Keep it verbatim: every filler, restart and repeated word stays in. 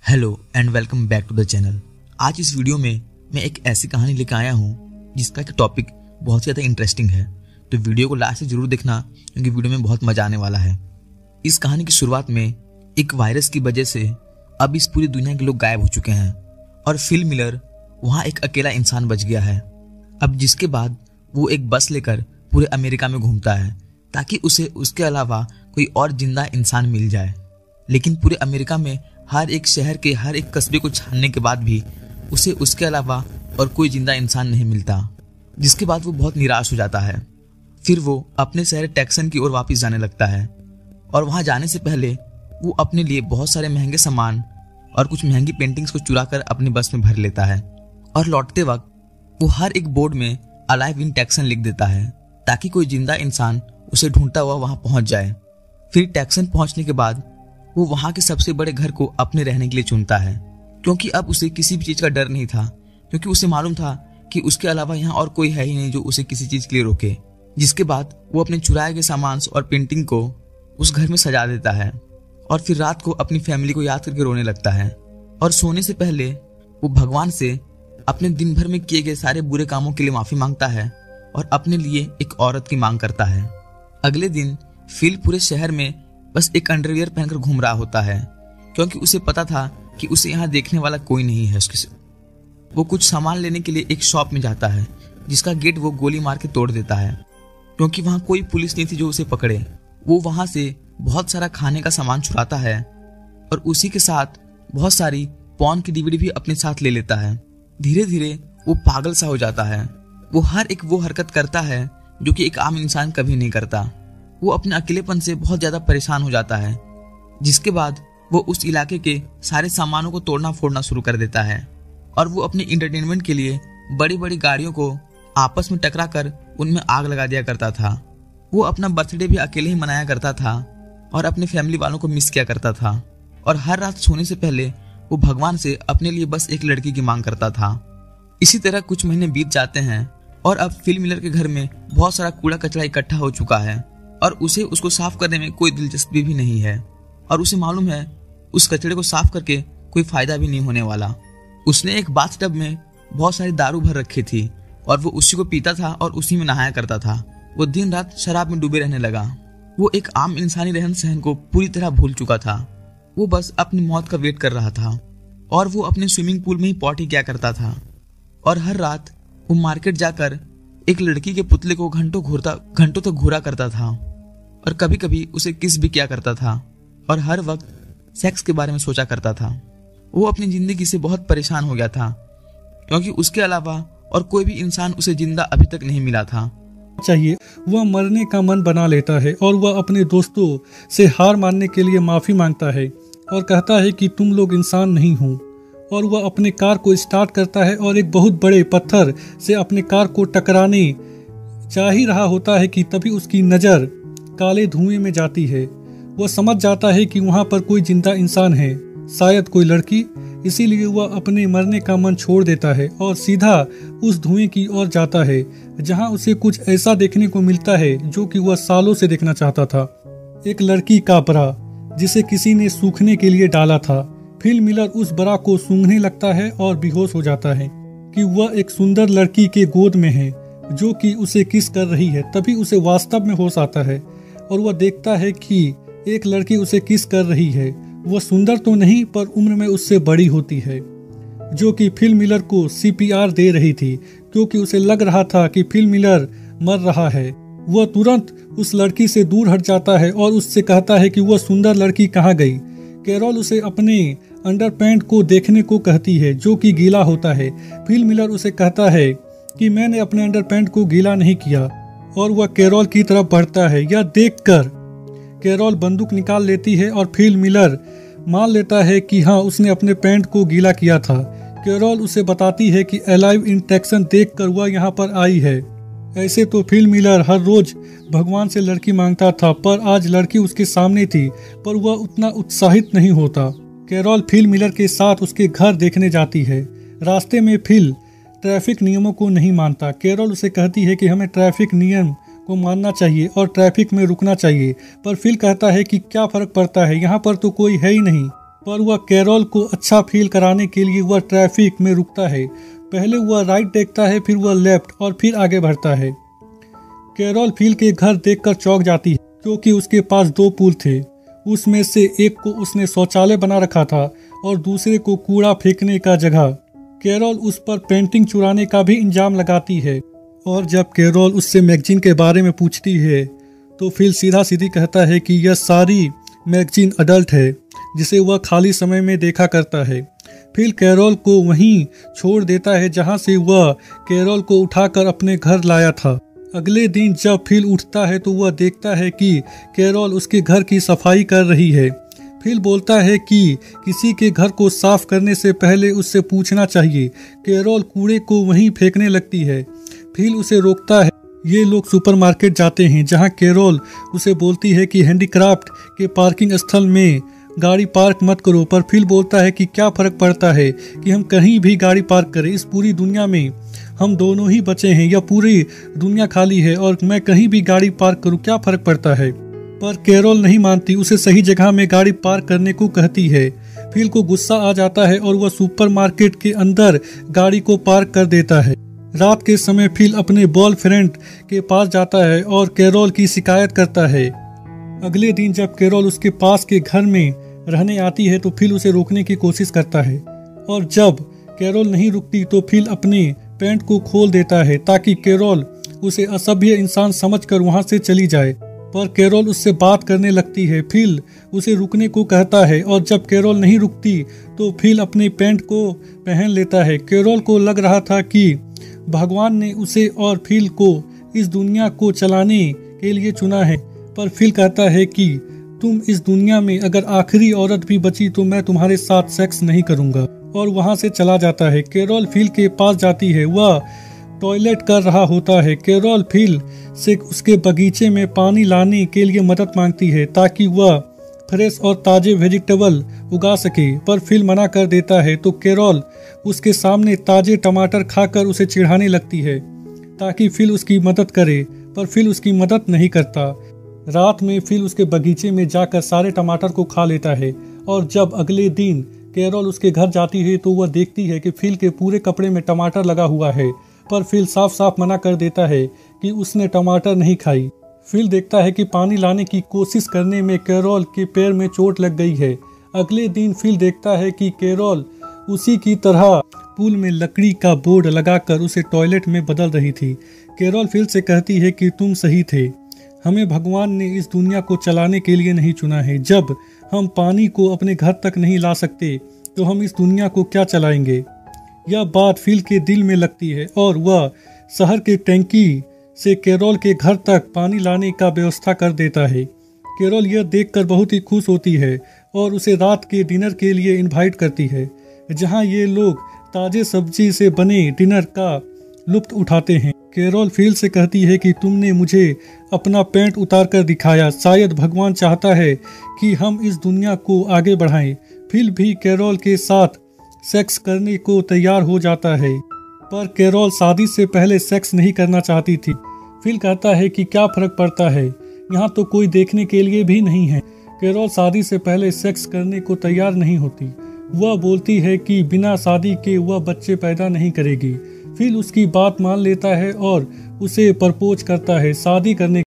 Hello and welcome back to the channel. आज इस video में मैं एक ऐसी कहानी लेकर आया हूँ जिसका एक टॉपिक बहुत ही ज़्यादा इंटरेस्टिंग है, तो वीडियो को लास्ट से जरूर देखना क्योंकि वीडियो में बहुत मजा आने वाला है। इस कहानी की शुरुआत में एक वायरस की वजह से अब इस पूरी दुनिया के लोग गायब हो चुके हैं और फिल मिलर वहाँ एक अकेला इंसान बच गया है। अब जिसके बाद वो एक बस लेकर पूरे अमेरिका में घूमता है ताकि उसे उसके अलावा कोई और जिंदा इंसान मिल जाए। लेकिन पूरे अमेरिका में हर एक शहर के हर एक कस्बे को छानने के बाद भी उसे उसके अलावा और कोई जिंदा इंसान नहीं मिलता, जिसके बाद वो बहुत निराश हो जाता है। फिर वो अपने शहर टेक्सन की ओर वापस जाने लगता है और वहां जाने से पहले वो अपने लिए बहुत सारे महंगे सामान और कुछ महंगी पेंटिंग्स को चुरा कर अपनी बस में भर लेता है और लौटते वक्त वो हर एक बोर्ड में अलाइव इन टेक्सन लिख देता है ताकि कोई जिंदा इंसान उसे ढूंढता हुआ वहां पहुंच जाए। फिर टेक्सन पहुंचने के बाद वो वहां के सबसे बड़े घर को अपने रहने के लिए चुनता है क्योंकि अब उसे किसी भी चीज का डर नहीं था, क्योंकि उसे मालूम था कि उसके अलावा यहाँ और कोई है ही नहीं जो उसे किसी चीज के लिए रोके। जिसके बाद वो अपने चुराए गए सामान और पेंटिंग को उस घर में सजा देता है और फिर रात को अपनी फैमिली को याद करके रोने लगता है और सोने से पहले वो भगवान से अपने दिन भर में किए गए सारे बुरे कामों के लिए माफी मांगता है और अपने लिए एक औरत की मांग करता है। अगले दिन फिल पूरे शहर में बस एक अंडरवियर पहनकर घूम रहा होता है क्योंकि उसे पता था कि उसे यहाँ देखने वाला कोई नहीं है उसके से। वो कुछ सामान लेने के लिए एक शॉप में जाता है जिसका गेट वो गोली मार के तोड़ देता है क्योंकि वहाँ कोई पुलिस नहीं थी जो उसे पकड़े। वो वहाँ से बहुत सारा खाने का सामान चुराता है और उसी के साथ बहुत सारी पॉर्न की डीवीडी भी अपने साथ ले लेता है। धीरे धीरे वो पागल सा हो जाता है। वो हर एक वो हरकत करता है जो कि एक आम इंसान कभी नहीं करता। वो अपने अकेलेपन से बहुत ज्यादा परेशान हो जाता है, जिसके बाद वो उस इलाके के सारे सामानों को तोड़ना फोड़ना शुरू कर देता है और वो अपने इंटरटेनमेंट के लिए बड़ी बड़ी गाड़ियों को आपस में टकरा कर उनमें आग लगा दिया करता था। वो अपना बर्थडे भी अकेले ही मनाया करता था और अपने फैमिली वालों को मिस किया करता था और हर रात सोने से पहले वो भगवान से अपने लिए बस एक लड़की की मांग करता था। इसी तरह कुछ महीने बीत जाते हैं और अब फिल मिलर के घर में बहुत सारा कूड़ा कचरा इकट्ठा हो चुका है और उसे उसको साफ करने में कोई दिलचस्पी भी नहीं है और उसे मालूम है उस कचरे को साफ करके कोई फायदा भी नहीं होने वाला। उसने एक बाथटब में बहुत सारी दारू भर रखी थी और वो उसी को पीता था और उसी में नहाया करता था। वो दिन रात शराब में डूबे रहने लगा। वो एक आम इंसानी रहन सहन को पूरी तरह भूल चुका था। वो बस अपनी मौत का वेट कर रहा था और वो अपने स्विमिंग पूल में ही पॉटी किया करता था और हर रात वो मार्केट जाकर एक लड़की के पुतले को घंटों घूरता घंटों तक घूरा करता था और कभी कभी उसे किस भी किया करता था और हर वक्त सेक्स के बारे में सोचा करता था। वो अपनी जिंदगी से बहुत परेशान हो गया था क्योंकि उसके अलावा और कोई भी इंसान उसे जिंदा अभी तक नहीं मिला था। चाहिए वह मरने का मन बना लेता है और वह अपने दोस्तों से हार मानने के लिए माफ़ी मांगता है और कहता है कि तुम लोग इंसान नहीं हो, और वह अपने कार को स्टार्ट करता है और एक बहुत बड़े पत्थर से अपने कार को टकराने जा ही रहा होता है कि तभी उसकी नज़र काले धुएं में जाती है। वह समझ जाता है कि वहाँ पर कोई जिंदा इंसान है, शायद कोई लड़की, इसीलिए वह अपने मरने का मन छोड़ देता है और सीधा उस धुएं की ओर जाता है जहाँ उसे कुछ ऐसा देखने को मिलता है जो कि वह सालों से देखना चाहता था। एक लड़की का बरा जिसे किसी ने सूखने के लिए डाला था। फिल मिलर उस बरा को सूंघने लगता है और बेहोश हो जाता है कि वह एक सुंदर लड़की के गोद में है जो कि उसे किस कर रही है। तभी उसे वास्तव में होश आता है और वह देखता है कि एक लड़की उसे किस कर रही है। वह सुंदर तो नहीं पर उम्र में उससे बड़ी होती है, जो कि फिल मिलर को सी पी आर दे रही थी क्योंकि उसे लग रहा था कि फिल मिलर मर रहा है। वह तुरंत उस लड़की से दूर हट जाता है और उससे कहता है कि वह सुंदर लड़की कहाँ गई। कैरोल उसे अपने अंडरपैंट को देखने को कहती है जो कि गीला होता है। फिल मिलर उसे कहता है कि मैंने अपने अंडरपैंट को गीला नहीं किया और वह कैरोल की तरफ बढ़ता है। यह देखकर कैरोल बंदूक निकाल लेती है और फिल मिलर मान लेता है कि हाँ, उसने अपने पैंट को गीला किया था। कैरोल उसे बताती है कि अलाइव इन टेक्सन देखकर वह यहाँ पर आई है। ऐसे तो फिल मिलर हर रोज भगवान से लड़की मांगता था, पर आज लड़की उसके सामने थी पर वह उतना उत्साहित नहीं होता। कैरोल फिल मिलर के साथ उसके घर देखने जाती है। रास्ते में फिल ट्रैफिक नियमों को नहीं मानता। कैरोल उसे कहती है कि हमें ट्रैफिक नियम को मानना चाहिए और ट्रैफिक में रुकना चाहिए, पर फिल कहता है कि क्या फर्क पड़ता है, यहाँ पर तो कोई है ही नहीं। पर वह कैरोल को अच्छा फील कराने के लिए वह ट्रैफिक में रुकता है। पहले वह राइट देखता है, फिर वह लेफ्ट और फिर आगे बढ़ता है। कैरोल फिल के घर देखकर चौंक जाती है क्योंकि उसके पास दो पुल थे। उसमें से एक को उसने शौचालय बना रखा था और दूसरे को कूड़ा फेंकने का जगह। कैरोल उस पर पेंटिंग चुराने का भी इंजाम लगाती है और जब कैरोल उससे मैगजीन के बारे में पूछती है तो फिल सीधा सीधी कहता है कि यह सारी मैगजीन अडल्ट है जिसे वह खाली समय में देखा करता है। फिल कैरोल को वहीं छोड़ देता है जहां से वह कैरोल को उठाकर अपने घर लाया था। अगले दिन जब फिल उठता है तो वह देखता है कि कैरोल उसके घर की सफाई कर रही है। फिल बोलता है कि किसी के घर को साफ करने से पहले उससे पूछना चाहिए। कैरोल कूड़े को वहीं फेंकने लगती है। फिल उसे रोकता है। ये लोग सुपरमार्केट जाते हैं जहां कैरोल उसे बोलती है कि हैंडीक्राफ्ट के पार्किंग स्थल में गाड़ी पार्क मत करो, पर फिल बोलता है कि क्या फर्क पड़ता है कि हम कहीं भी गाड़ी पार्क करें, इस पूरी दुनिया में हम दोनों ही बचे हैं या पूरी दुनिया खाली है और मैं कहीं भी गाड़ी पार्क करूं, क्या फर्क पड़ता है। पर कैरोल नहीं मानती, उसे सही जगह में गाड़ी पार्क करने को कहती है। फिल को गुस्सा आ जाता है और वह सुपरमार्केट के अंदर गाड़ी को पार्क कर देता है। रात के समय फिल अपने बॉयफ्रेंड के पास जाता है और कैरोल की शिकायत करता है। अगले दिन जब कैरोल उसके पास के घर में रहने आती है तो फिल उसे रोकने की कोशिश करता है और जब कैरोल नहीं रुकती तो फिल अपने पैंट को खोल देता है ताकि कैरोल उसे असभ्य इंसान समझकर वहां से चली जाए। पर कैरोल उससे बात करने लगती है। फिल उसे रुकने को कहता है और जब कैरोल नहीं रुकती तो फिल अपने पैंट को पहन लेता है। कैरोल को लग रहा था कि भगवान ने उसे और फिल को इस दुनिया को चलाने के लिए चुना है, पर फिल कहता है कि तुम इस दुनिया में अगर आखिरी औरत भी बची तो मैं तुम्हारे साथ सेक्स नहीं करूंगा और वहां से चला जाता है। कैरोल फिल के पास जाती है। वह टॉयलेट कर रहा होता है। कैरोल फिल से उसके बगीचे में पानी लाने के लिए मदद मांगती है ताकि वह फ्रेश और ताजे वेजिटेबल उगा सके, पर फिल मना कर देता है तो कैरोल उसके सामने ताजे टमाटर खाकर उसे चिढ़ाने लगती है ताकि फिल उसकी मदद करे, पर फिल उसकी मदद नहीं करता। रात में फिल उसके बगीचे में जाकर सारे टमाटर को खा लेता है और जब अगले दिन कैरोल उसके घर जाती है तो वह देखती है कि फिल के पूरे कपड़े में टमाटर लगा हुआ है, पर फिल साफ साफ मना कर देता है कि उसने टमाटर नहीं खाई। फिल देखता है कि पानी लाने की कोशिश करने में कैरोल के पैर में चोट लग गई है। अगले दिन फिल देखता है कि कैरोल उसी की तरह पुल में लकड़ी का बोर्ड लगाकर उसे टॉयलेट में बदल रही थी। कैरोल फिल से कहती है कि तुम सही थे, हमें भगवान ने इस दुनिया को चलाने के लिए नहीं चुना है। जब हम पानी को अपने घर तक नहीं ला सकते तो हम इस दुनिया को क्या चलाएंगे। यह बात फिल के दिल में लगती है और वह शहर के टैंकी से कैरोल के घर तक पानी लाने का व्यवस्था कर देता है। कैरोल यह देखकर बहुत ही खुश होती है और उसे रात के डिनर के लिए इनवाइट करती है जहां ये लोग ताजे सब्जी से बने डिनर का लुत्फ उठाते हैं। कैरोल फिल से कहती है कि तुमने मुझे अपना पैंट उतार कर दिखाया, शायद भगवान चाहता है कि हम इस दुनिया को आगे बढ़ाएं। फिल भी कैरोल के साथ सेक्स करने को तैयार हो जाता है, पर कैरोल शादी से पहले सेक्स नहीं करना चाहती थी। फिल कहता है कि क्या फर्क पड़ता है, यहाँ तो कोई देखने के लिए भी नहीं है। कैरोल शादी से पहले सेक्स करने को तैयार नहीं होती। वह बोलती है कि बिना शादी के वह बच्चे पैदा नहीं करेगी। फिल उसकी बात मान लेता है और उसे प्रपोज करता है शादी करने